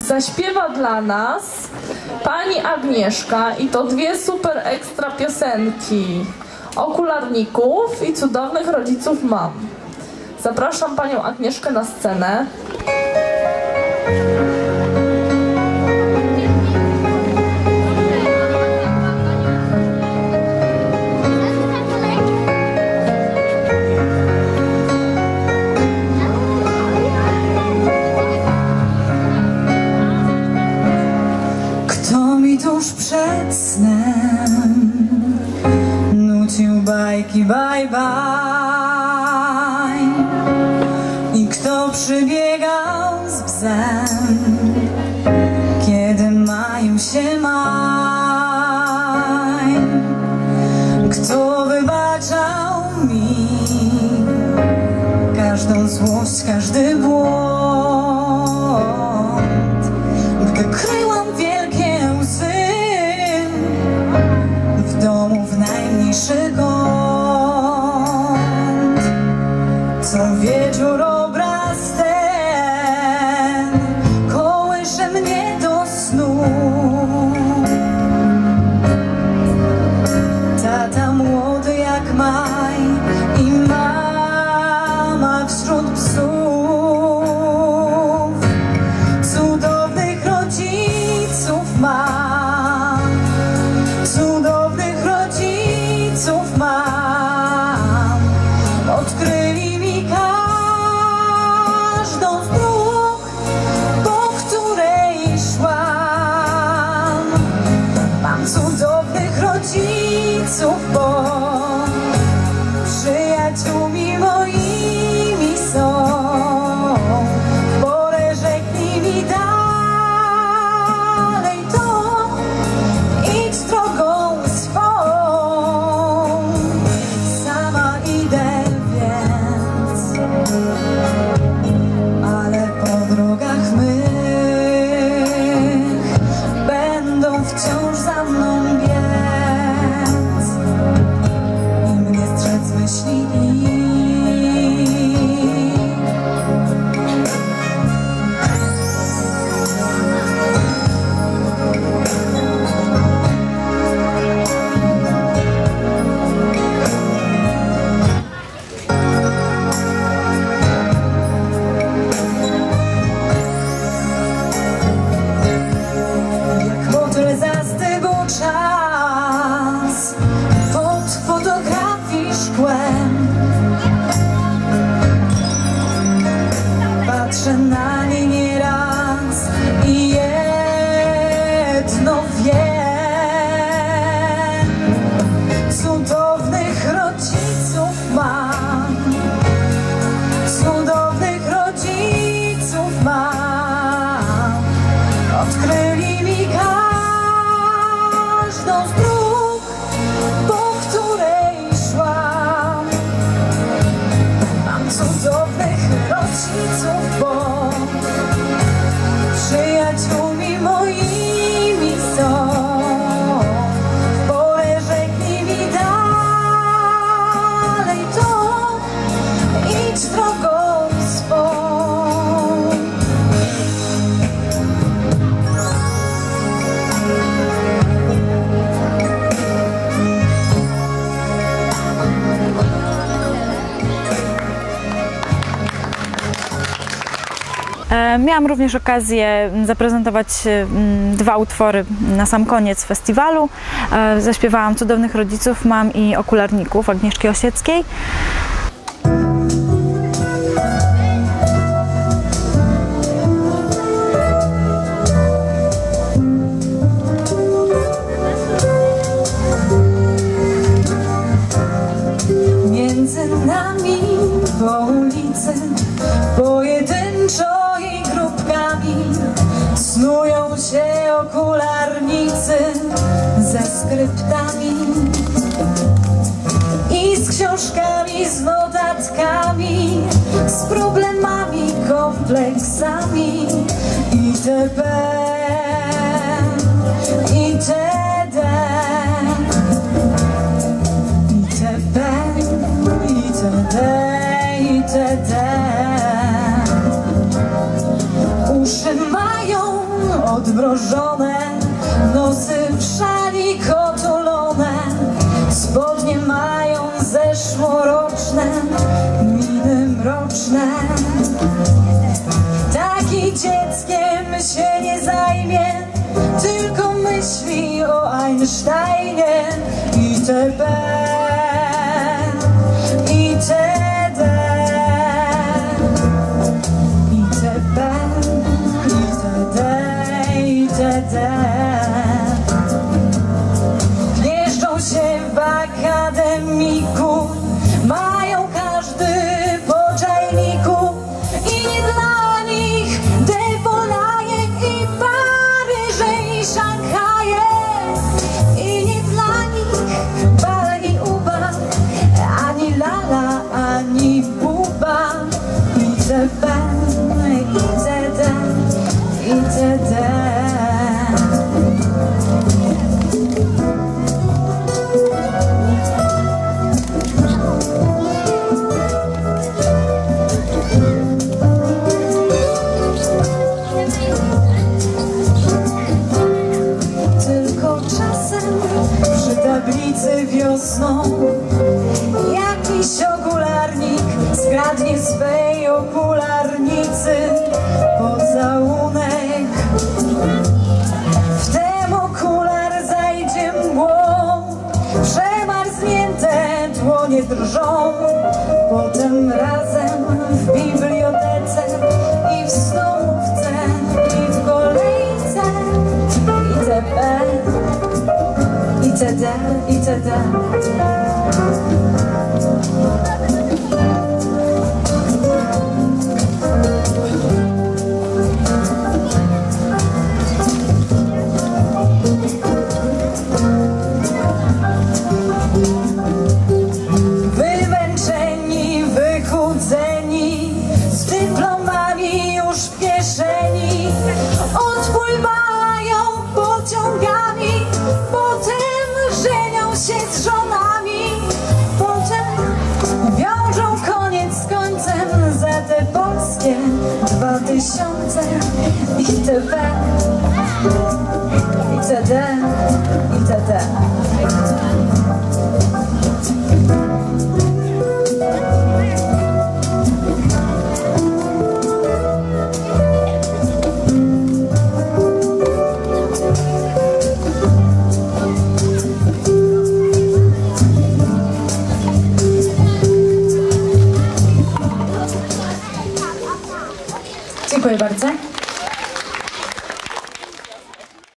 Zaśpiewa dla nas pani Agnieszka i to dwie super ekstra piosenki. Okularników i Cudownych rodziców mam. Zapraszam panią Agnieszkę na scenę. Tuż przed snem nucił bajki bye bye i kto przybiegał z psem, kiedy maju się maj, kto wybaczał mi każdą złość, każdy błąd, gdy kryłam wielkie w domu w najmniejszy kąt. Co wieczór obraz ten kołysze mnie do snu. Tata młody jak maj i mama wśród psów. Cudownych rodziców mam, cudownych rodziców mam. Odkryli mi każdą z dróg, po której szłam. Mam cudownych rodziców, bo przyjaciółmi moimi są. W porę rzekli mi dalej to, idź drogą swą. Sama idę więc, ale po drogach mych będą wciąż za mną biec i mnie strzec myśli ich. Jak motyl zastygł czas pod fotografii szkłem, patrzę na nie nieraz i jedno wiem: cudownych rodziców mam, cudownych rodziców mam. Odkryli mi każdą z dróg, po której szłam. Mam cudownych rodziców, bo przyjaciółmi moimi są. W porę rzekli mi dalej to, idź drogą swą. Miałam również okazję zaprezentować dwa utwory na sam koniec festiwalu. Zaśpiewałam Cudownych rodziców mam i Okularników Agnieszki Osieckiej. Między nami po ulicy pojedynczo i grupkami snują się okularnicy ze skryptami i z książkami, z notatkami, z problemami, kompleksami itp. itd. itp. itd. Uszy mają odmrożone, nosy w szali kotulone, spodnie mają zeszłoroczne, miny mroczne. Taki dzieckiem się nie zajmie, tylko myśli o Einsteinie itp. itd. itp. itd. Gnieżdżą się w akademiku, mają każdy po czajniku i nie dla nich Depolajek i Paryże i Szanghaje, i nie dla nich bal i uba, ani lala, ani buba itp. itd. itd. Tylko czasem przy tablicy wiosną jakiś okularnik skradnie swej okularnicy pocałunek. Wtem okular zajdzie mgłą, przemarznięte dłonie drżą. Potem razem w bibliotece i w stołówce i w kolejce itp. itd. itd. Wymęczeni, wychudzeni, z dyplomami już w kieszeni, odpływają pociągami, potem żenią się z żonami, potem wiążą koniec z końcem za te polskie 2000 itp. itd. itd.